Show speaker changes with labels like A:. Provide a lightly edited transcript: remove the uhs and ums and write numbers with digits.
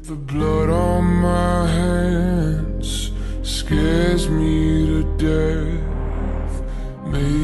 A: The blood on my hands scares me to death. Maybe